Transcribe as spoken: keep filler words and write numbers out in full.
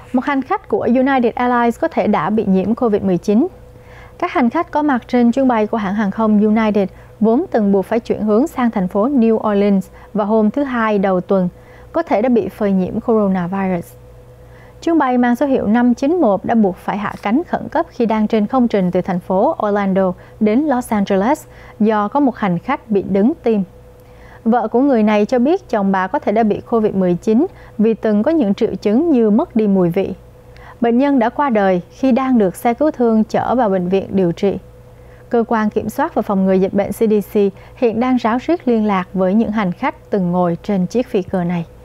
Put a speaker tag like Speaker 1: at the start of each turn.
Speaker 1: một hành khách của United Airlines có thể đã bị nhiễm Covid mười chín. Các hành khách có mặt trên chuyến bay của hãng hàng không United vốn từng buộc phải chuyển hướng sang thành phố New Orleans vào hôm thứ Hai đầu tuần, có thể đã bị phơi nhiễm coronavirus. Chuyến bay mang số hiệu năm chín một đã buộc phải hạ cánh khẩn cấp khi đang trên không trình từ thành phố Orlando đến Los Angeles do có một hành khách bị đứng tim. Vợ của người này cho biết chồng bà có thể đã bị Covid mười chín vì từng có những triệu chứng như mất đi mùi vị. Bệnh nhân đã qua đời khi đang được xe cứu thương chở vào bệnh viện điều trị. Cơ quan Kiểm soát và Phòng ngừa Dịch bệnh C D C hiện đang ráo riết liên lạc với những hành khách từng ngồi trên chiếc phi cơ này.